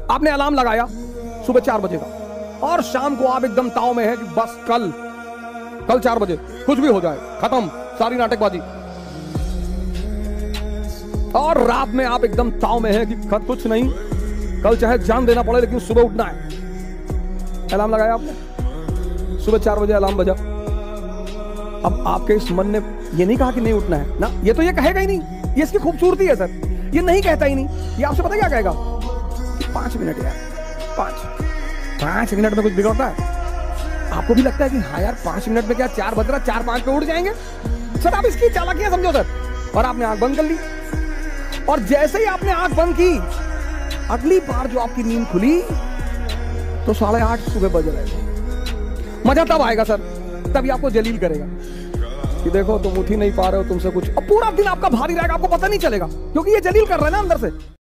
आपने अलार्म लगाया सुबह 4 बजे का, और शाम को आप एकदम ताव में है कि बस कल 4 बजे कुछ भी हो जाए, खत्म सारी नाटकबाजी। और रात में आप एकदम ताव में है कि कुछ नहीं, कल चाहे जान देना पड़े लेकिन सुबह उठना है। अलार्म लगाया आपने, सुबह 4 बजे अलार्म बजा। अब आपके इस मन ने ये नहीं कहा कि नहीं उठना है ना, ये तो ये कहेगा ही नहीं, ये इसकी खूबसूरती है सर, ये नहीं कहता ही नहीं। ये आपसे पता क्या कहेगा कि 5 मिनट यार, 5 मिनट में कुछ बिगड़ता है? आपको भी लगता है कि हाँ यार 5 मिनट में क्या 4 बज रहा, 4-5 पे उठ जाएंगे सर। आप इसकी चालाकियां समझो सर। और आपने आंख बंद कर ली, और जैसे ही आपने आंख बंद की, अगली बार जो आपकी नींद खुली तो 8:30 सुबह बज रहे। मजा तब आएगा सर, तभी आपको जलील करेगा कि देखो तुम उठ ही नहीं पा रहे हो, तुमसे कुछ। अब पूरा दिन आपका भारी रहेगा, आपको पता नहीं चलेगा, क्योंकि ये जलील कर रहा है ना अंदर से।